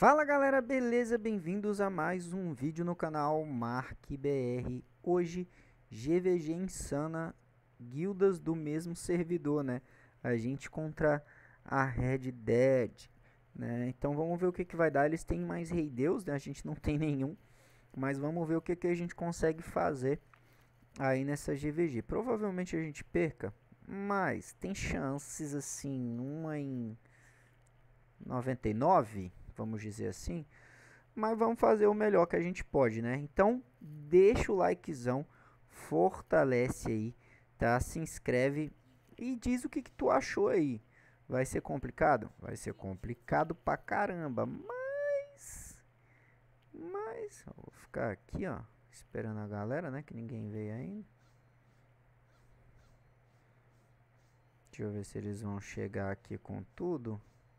Fala galera, beleza? Bem-vindos a mais um vídeo no canal MarkBR. Hoje, GVG Insana, guildas do mesmo servidor, né? A gente contra a Red Dead, né? Então vamos ver o que vai dar. Eles têm mais Rei Deus, né? A gente não tem nenhum, mas vamos ver o que a gente consegue fazer aí nessa GVG. Provavelmente a gente perca, mas tem chances assim, uma em 99, vamos dizer assim. Mas vamos fazer o melhor que a gente pode, né? Então, deixa o likezão, fortalece aí, tá? Se inscreve e diz o que tu achou aí. Vai ser complicado? Vai ser complicado pra caramba, mas eu vou ficar aqui, ó, esperando a galera, né? Que ninguém veio ainda. Deixa eu ver se eles vão chegar aqui com tudo.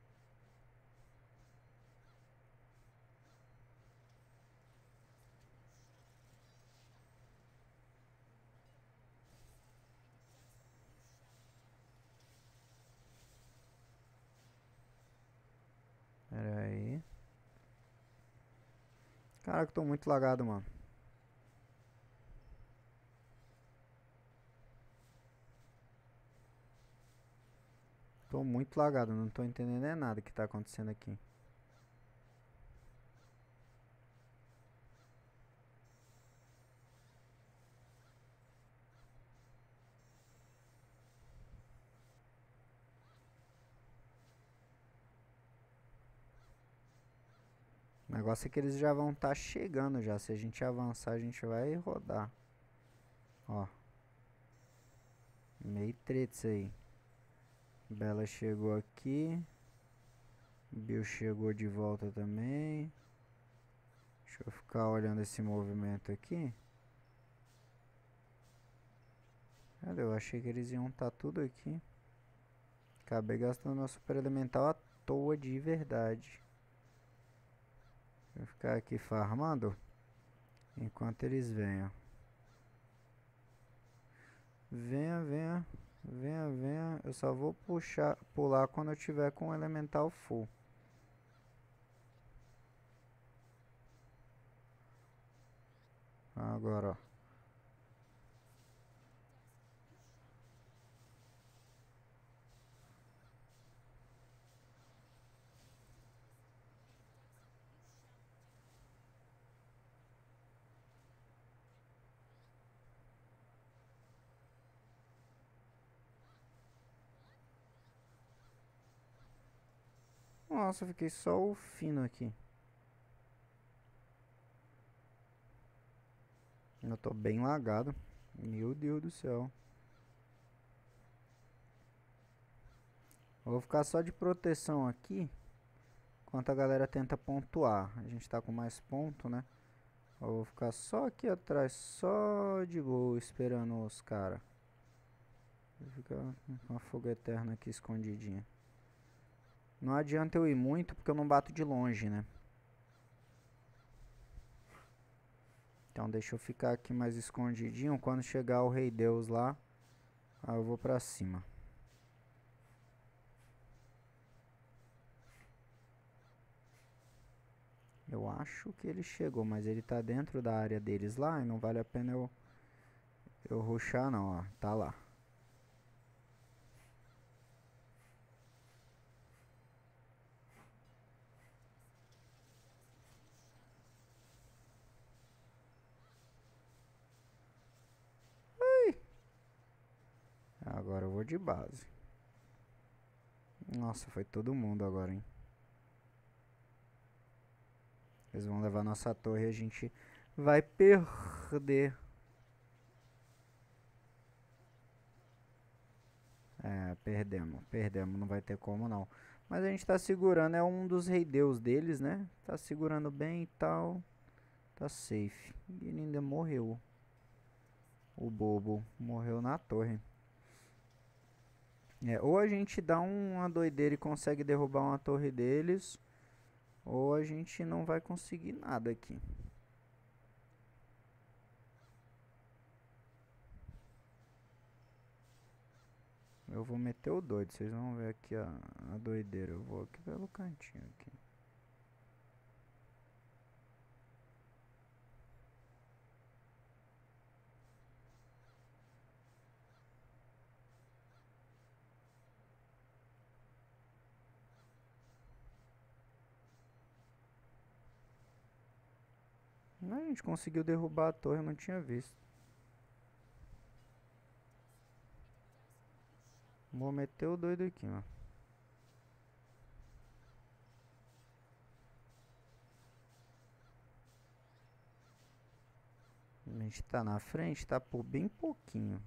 Pera aí. Caraca, eu tô muito lagado, mano. Tô muito lagado, não tô entendendo é nada que tá acontecendo aqui. O negócio é que eles já vão estar chegando já. Se a gente avançar, a gente vai rodar. Ó. Meio treta isso aí. Bela chegou aqui. Bill chegou de volta também. Deixa eu ficar olhando esse movimento aqui. Cadê? Eu achei que eles iam estar tudo aqui. Acabei gastando meu super elemental à toa de verdade. Vou ficar aqui farmando enquanto eles venham. Venha, venha. Venha, venha. Eu só vou pular quando eu tiver com o elemental full. Agora, ó. Nossa, eu fiquei só o fino aqui. Eu tô bem lagado. Meu Deus do céu. Eu vou ficar só de proteção aqui. Enquanto a galera tenta pontuar. A gente tá com mais ponto, né? Eu vou ficar só aqui atrás. Só de boa, esperando os caras. Vou ficar com a fogo eterna aqui escondidinha. Não adianta eu ir muito porque eu não bato de longe, né? Então deixa eu ficar aqui mais escondidinho. Quando chegar o Rei Deus lá, aí eu vou pra cima. Eu acho que ele chegou, mas ele tá dentro da área deles lá e não vale a pena eu rushar não, ó. Tá lá. Agora eu vou de base. Nossa, foi todo mundo agora, hein. Eles vão levar nossa torre e a gente vai perder. É, perdemos. Perdemos, não vai ter como não. Mas a gente tá segurando, é um dos rei deus deles, né? Tá segurando bem e tal. Tá safe. E ele ainda morreu. O bobo morreu na torre. É, ou a gente dá uma doideira e consegue derrubar uma torre deles, ou a gente não vai conseguir nada aqui. Eu vou meter o doido, vocês vão ver aqui a doideira. Eu vou aqui pelo cantinho aqui. A gente conseguiu derrubar a torre, eu não tinha visto. Vou meter o doido aqui, ó. A gente tá na frente, tá por bem pouquinho.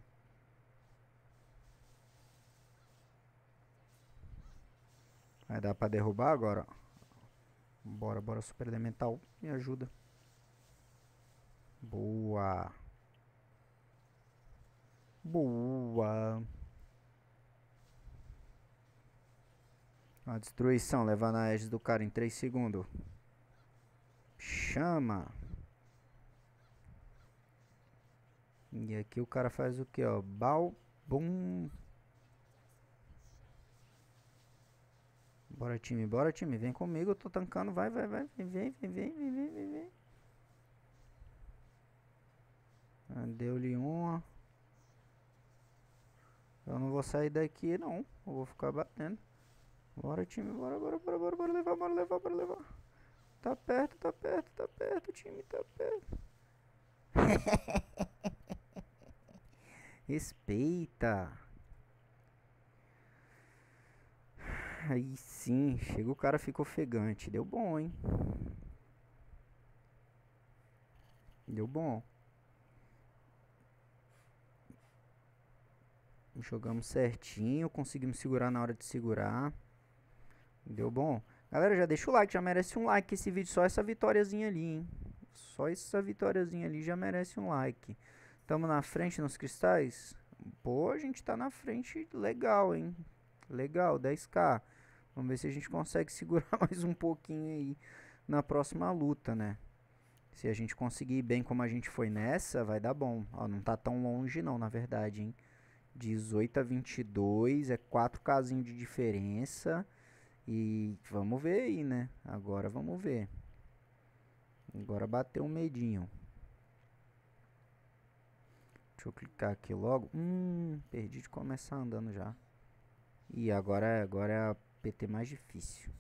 Vai dar pra derrubar agora, ó. Bora, bora, super elemental. Me ajuda. Boa. Boa. A destruição, levar na edge do cara em 3 segundos. Chama. E aqui o cara faz o que, ó? Bal, bum. Bora time, vem comigo, eu tô tancando, vai, vai, vai, vem. Deu-lhe uma. Eu não vou sair daqui não, eu vou ficar batendo. Bora time, bora levar. Tá perto, time, tá perto. Respeita. Aí sim, chega o cara, fica ofegante. Deu bom, hein? Deu bom. Jogamos certinho, conseguimos segurar na hora de segurar. Deu bom. Galera, já deixa o like, já merece um like esse vídeo. Só essa vitóriazinha ali, hein? Só essa vitóriazinha ali já merece um like. Tamo na frente nos cristais? Pô, a gente tá na frente legal, hein? Legal, 10k. Vamos ver se a gente consegue segurar mais um pouquinho aí na próxima luta, né? Se a gente conseguir ir bem como a gente foi nessa, vai dar bom. Ó, não tá tão longe não, na verdade, hein? 18 a 22, é 4kzinho de diferença. E vamos ver aí, né? Agora vamos ver. Agora bateu um medinho. Deixa eu clicar aqui logo. Perdi de começar andando já. E agora é a PT mais difícil.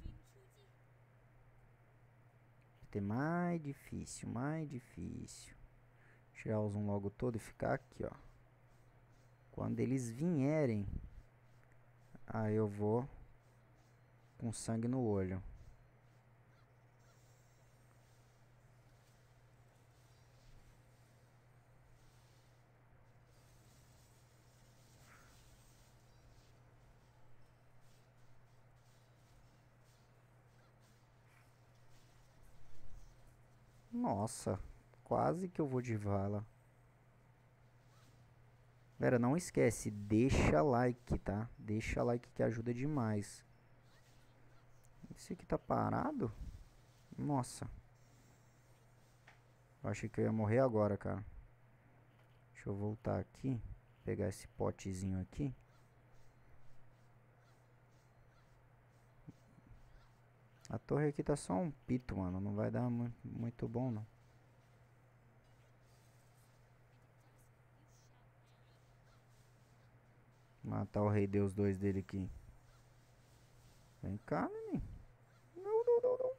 PT mais difícil. Tirar o zoom logo todo e ficar aqui, ó. Quando eles vierem, aí eu vou com sangue no olho. Nossa, quase que eu vou de vala. Galera, não esquece, deixa like, tá? Deixa like que ajuda demais. Esse aqui tá parado? Nossa. Eu achei que eu ia morrer agora, cara. Deixa eu voltar aqui. Pegar esse potezinho aqui. A torre aqui tá só um pito, mano. Não vai dar muito bom, não. Matar o Rei Deus 2 dele aqui. Vem cá, neném. Não.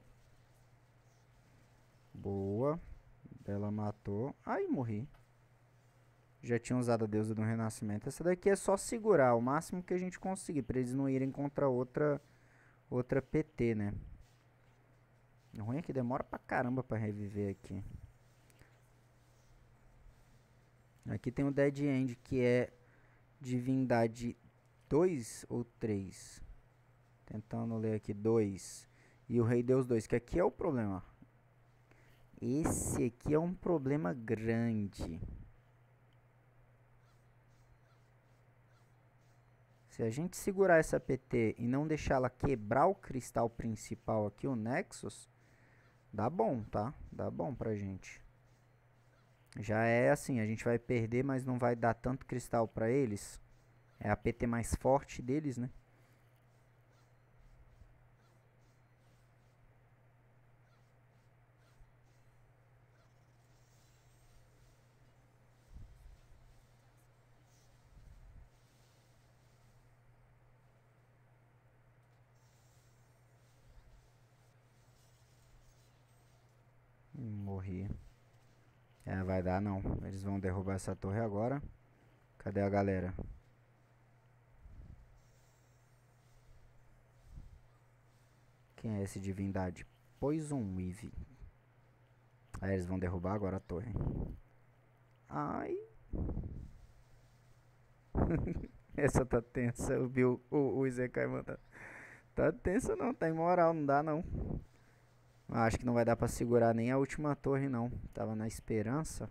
Boa. Ela matou. Ai, morri. Já tinha usado a deusa do renascimento. Essa daqui é só segurar o máximo que a gente conseguir. Pra eles não irem contra outra PT, né? O ruim é que demora pra caramba pra reviver aqui. Aqui tem o Dead End, que é divindade 2 ou 3. Tentando ler aqui, 2. E o Rei Deus 2, que aqui é o problema. Esse aqui é um problema grande. Se a gente segurar essa PT e não deixar ela quebrar o cristal principal aqui, o Nexus, dá bom, tá? Dá bom pra gente. Já é assim, a gente vai perder, mas não vai dar tanto cristal pra eles. É a PT mais forte deles, né? Morri. É, vai dar não. Eles vão derrubar essa torre agora. Cadê a galera? Quem é esse divindade? Poison Weave. Aí eles vão derrubar agora a torre. Ai. Essa tá tensa. Eu vi o Izekai mandando. Tá tensa não, tá imoral, não dá não. Acho que não vai dar pra segurar nem a última torre não. Tava na esperança.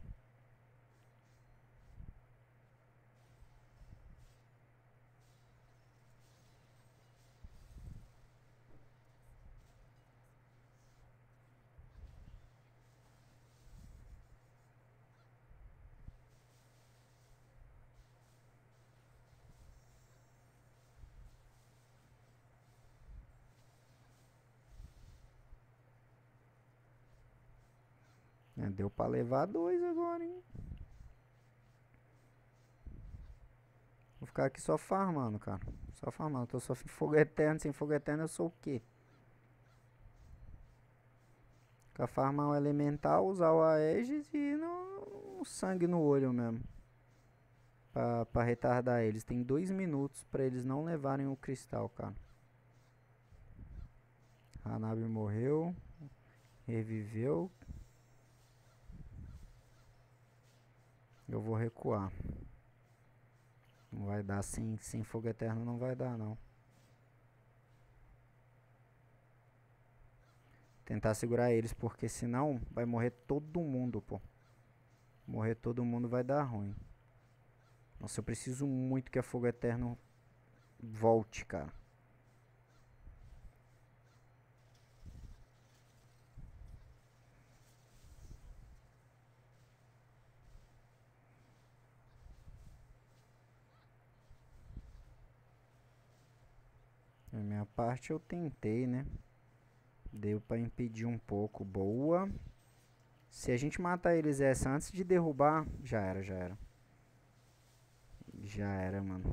É, deu pra levar dois agora, hein? Vou ficar aqui só farmando, cara. Só farmando. Tô só fogo eterno. Sem fogo eterno eu sou o quê? Ficar farmar o elemental, usar o Aegis e no sangue no olho mesmo. Pra retardar eles. Tem 2 minutos pra eles não levarem o cristal, cara. Hanabi morreu. Reviveu. Eu vou recuar. Não vai dar sem fogo eterno, não vai dar não. Tentar segurar eles, porque senão vai morrer todo mundo, pô. Morrer todo mundo vai dar ruim. Nossa, eu preciso muito que a fogo eterno volte, cara. Da minha parte eu tentei, né? Deu pra impedir um pouco. Boa. Se a gente matar eles essa antes de derrubar, já era, já era. Já era, mano.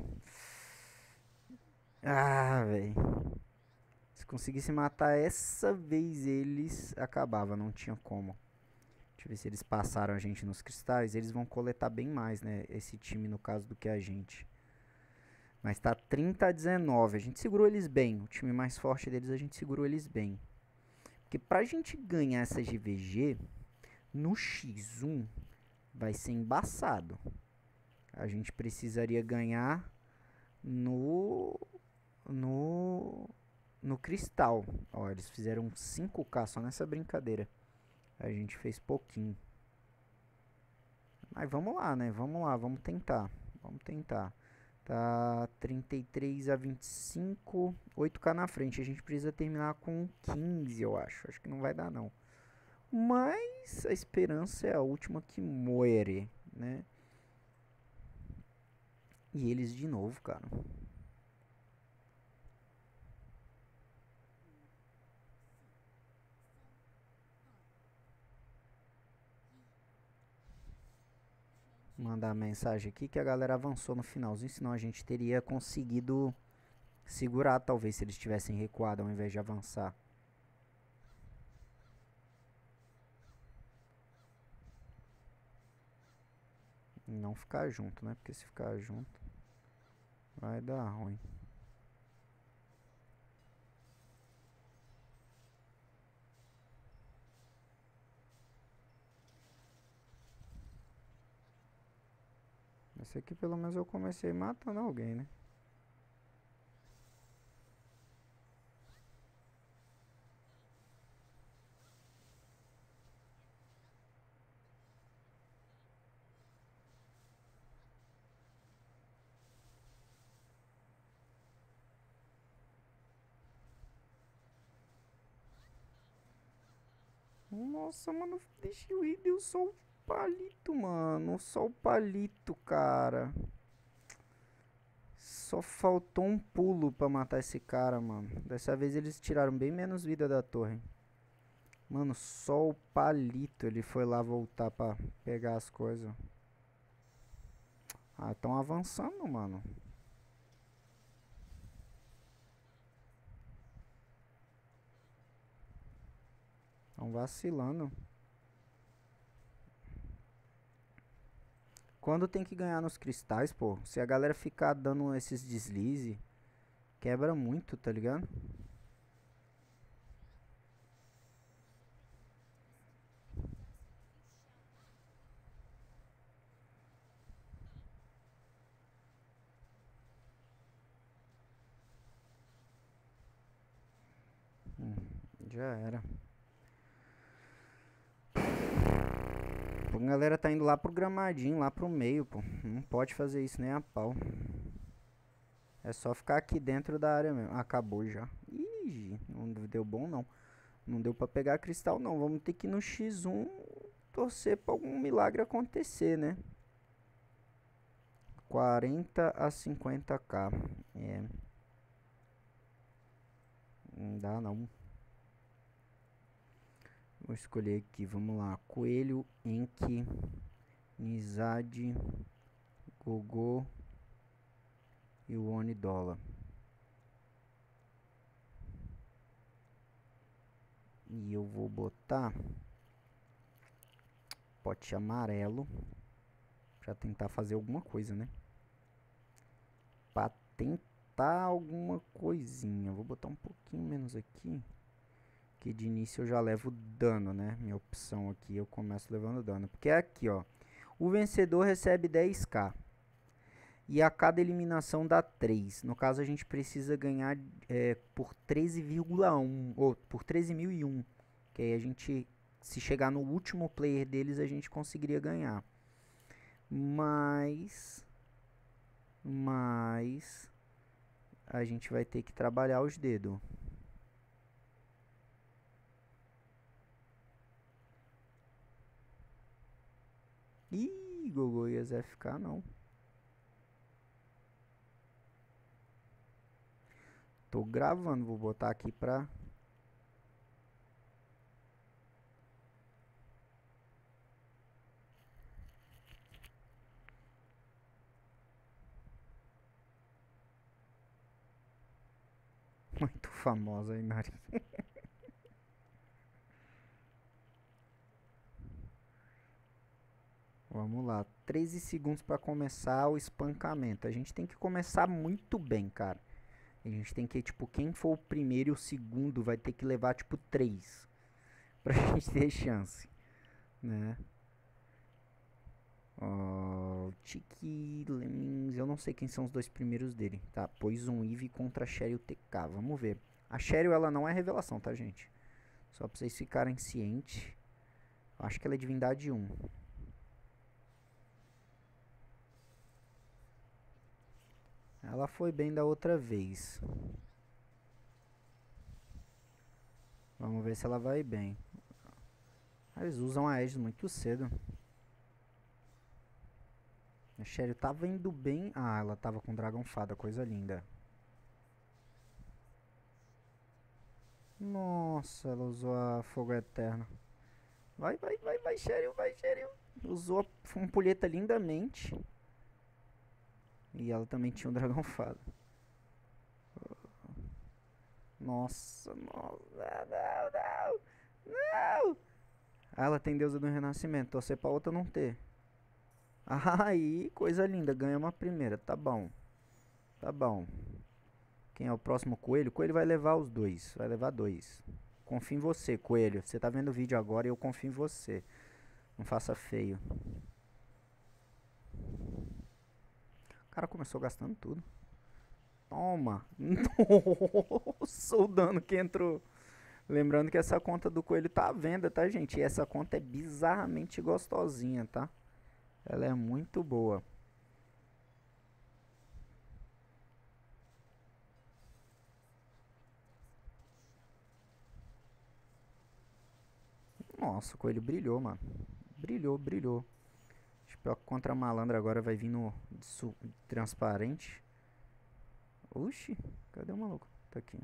Ah, velho. Se conseguisse matar essa vez eles, acabava, não tinha como. Deixa eu ver se eles passaram a gente nos cristais. Eles vão coletar bem mais, né? Esse time, no caso, do que a gente. Mas tá 30-19. A gente segurou eles bem. O time mais forte deles, a gente segurou eles bem. Porque pra gente ganhar essa GVG, no X1, vai ser embaçado. A gente precisaria ganhar no... No... No cristal. Ó, eles fizeram 5k só nessa brincadeira. A gente fez pouquinho. Mas vamos lá, né? Vamos lá, vamos tentar. Vamos tentar. Tá 33-25, 8k na frente. A gente precisa terminar com 15, eu acho. Acho que não vai dar, não. Mas a esperança é a última que muere, né? E eles de novo, cara. Mandar mensagem aqui que a galera avançou no finalzinho, senão a gente teria conseguido segurar, talvez, se eles tivessem recuado ao invés de avançar. Não ficar junto, né? Porque se ficar junto vai dar ruim. Esse aqui pelo menos eu comecei matando alguém, né? Nossa, mano, deixa eu ir, deu só o palito, mano. Só o palito, cara. Só faltou um pulo pra matar esse cara, mano. Dessa vez eles tiraram bem menos vida da torre. Mano, só o palito ele foi lá voltar pra pegar as coisas. Ah, tão avançando, mano. Tão vacilando. Quando tem que ganhar nos cristais, pô, se a galera ficar dando esses deslize, quebra muito, tá ligado? Já era. A galera tá indo lá pro gramadinho, lá pro meio, pô. Não pode fazer isso nem a pau. É só ficar aqui dentro da área mesmo. Acabou já. Ih, não deu bom não. Não deu pra pegar cristal não. Vamos ter que ir no X1 torcer pra algum milagre acontecer, né? 40 a 50k. É. Não dá não. Vou escolher aqui, vamos lá. Coelho, Enki, Nizade, Gogô e o Onidola. E eu vou botar pote amarelo pra tentar fazer alguma coisa, né? Pra tentar alguma coisinha. Vou botar um pouquinho menos aqui. Que de início eu já levo dano, né? Minha opção aqui eu começo levando dano. Porque é aqui, ó. O vencedor recebe 10k. E a cada eliminação dá 3. No caso, a gente precisa ganhar por 13,1. Ou por 13.001. Que aí a gente, se chegar no último player deles, a gente conseguiria ganhar. Mas a gente vai ter que trabalhar os dedos. Ih, Gogô e as FK não. Tô gravando, vou botar aqui pra... Muito famosa aí, Nari. Vamos lá, 13 segundos pra começar o espancamento. A gente tem que começar muito bem, cara. A gente tem que, tipo, quem for o primeiro e o segundo vai ter que levar, tipo, 3. Pra gente ter chance, né? Ó, Tiki, Lemmings, eu não sei quem são os dois primeiros dele. Tá, Poison Eve contra a Cheryl TK, vamos ver. A Cheryl, ela não é revelação, tá, gente? Só pra vocês ficarem cientes. Acho que ela é divindade 1. Ela foi bem da outra vez. Vamos ver se ela vai bem. Eles usam a Aegis muito cedo. A Cheryl tava indo bem. Ah, ela tava com Dragão Fada, coisa linda. Nossa, ela usou a Fogo Eterno. Vai, vai, vai, vai, Cheryl, vai, Cheryl. Usou a ampulheta lindamente. E ela também tinha um Dragão Fada. Nossa, nossa, não, não, não. Ah, ela tem deusa do renascimento, torcer pra outra não ter. Aí, coisa linda, ganha uma primeira, tá bom. Tá bom. Quem é o próximo coelho? O coelho vai levar os dois, vai levar 2. Confio em você, coelho. Você tá vendo o vídeo agora e eu confio em você. Não faça feio. O cara começou gastando tudo. Toma. Nossa, o dano que entrou. Lembrando que essa conta do coelho tá à venda, tá, gente? E essa conta é bizarramente gostosinha, tá? Ela é muito boa. Nossa, o coelho brilhou, mano. Brilhou, brilhou. Espero que contra a malandra agora vai vir no transparente. Oxi, cadê o maluco? Tá aqui.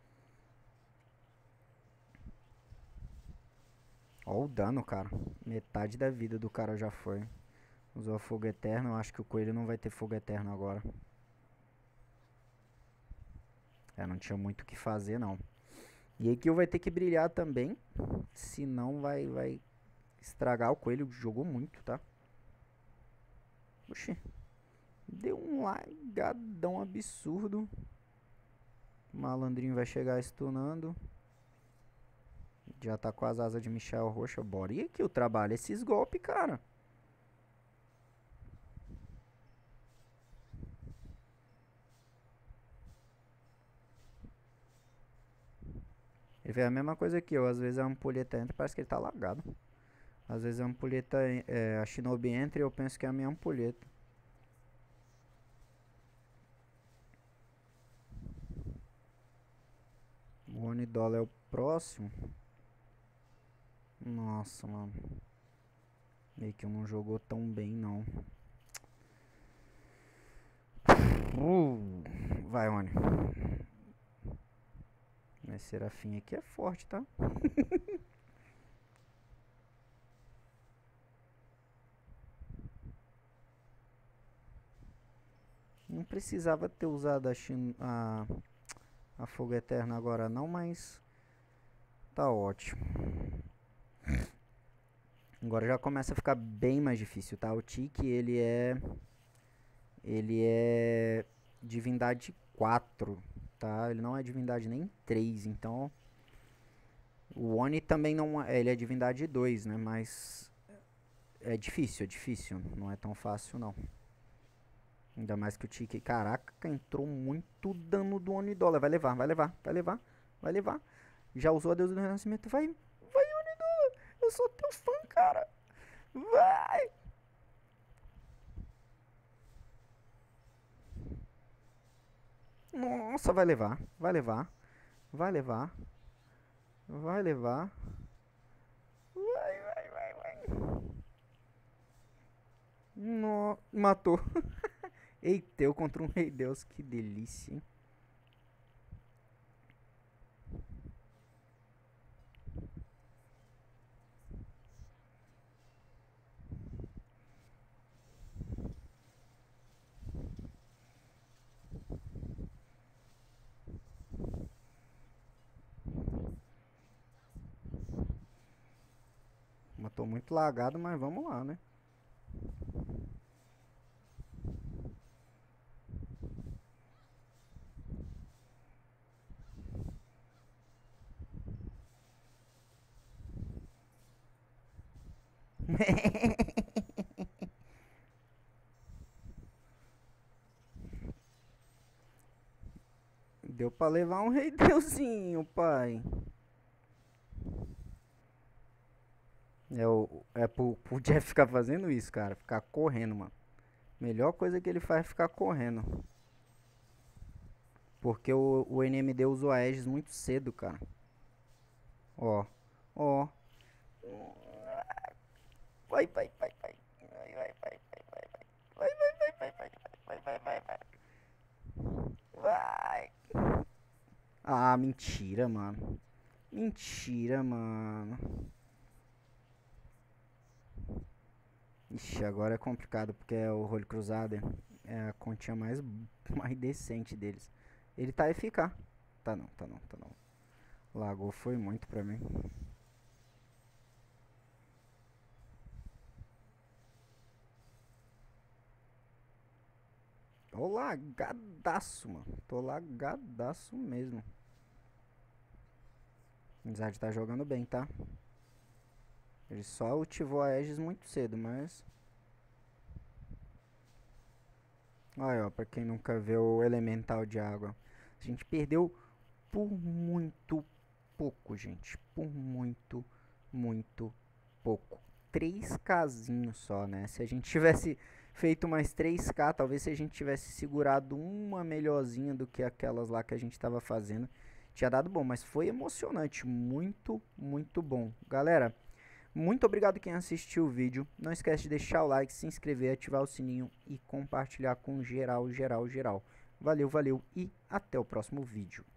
Ó o dano, cara. Metade da vida do cara já foi. Usou fogo eterno. Eu acho que o coelho não vai ter fogo eterno agora. É, não tinha muito o que fazer, não. E aqui vai ter que brilhar também. Senão vai estragar o coelho. Jogou muito, tá? Oxi. Deu um lagadão absurdo. O malandrinho vai chegar stunando. Já tá com as asas de Michel roxa. Bora. E aqui o trabalho? Esses golpes, cara. Ele fez a mesma coisa aqui, ó. Às vezes a ampulheta entra e parece que ele tá lagado. Às vezes a ampulheta, a Shinobi entra e eu penso que é a minha ampulheta. O Onidola é o próximo. Nossa, mano. Meio que não jogou tão bem, não. Vai, Oni. Mas Serafim aqui é forte, tá? Não precisava ter usado a Fogo Eterno agora não, mas tá ótimo. Agora já começa a ficar bem mais difícil, tá? O Tiki, ele é divindade 4, tá? Ele não é divindade nem 3, então o Oni também não é, ele é divindade 2, né? Mas é difícil, não é tão fácil não. Ainda mais que o Tiki, caraca, entrou muito dano do Onidola. Vai levar. Já usou a deusa do renascimento, vai Onidola. Eu sou teu fã, cara. Vai. Nossa, vai levar. Vai. No, matou. Eita, eu contra um rei deus, que delícia, hein? Matou muito lagado, mas vamos lá, né? Deu pra levar um rei deusinho, pai. É pro Jeff ficar fazendo isso, cara. Ficar correndo, mano. Melhor coisa que ele faz é ficar correndo. Porque o NMD usou a Aegis muito cedo, cara. Ó. Vai. Vai. Ah, mentira, mano. Ixi, agora é complicado porque é o Holy Crusader. É a continha mais decente deles. Ele tá FK. Tá não. Lagou foi muito pra mim. Tô lagadaço, mano. Tô lagadaço mesmo. Amizade tá jogando bem, tá? Ele só ativou a Aegis muito cedo, mas... Olha, ó, pra quem nunca vê o Elemental de água. A gente perdeu por muito pouco, gente. Por muito pouco. 3Kzinho só, né? Se a gente tivesse feito mais 3K, talvez se a gente tivesse segurado uma melhorzinha do que aquelas lá que a gente tava fazendo, tinha dado bom. Mas foi emocionante, muito bom. Galera, muito obrigado quem assistiu o vídeo. Não esquece de deixar o like, se inscrever, ativar o sininho e compartilhar com geral. Valeu e até o próximo vídeo.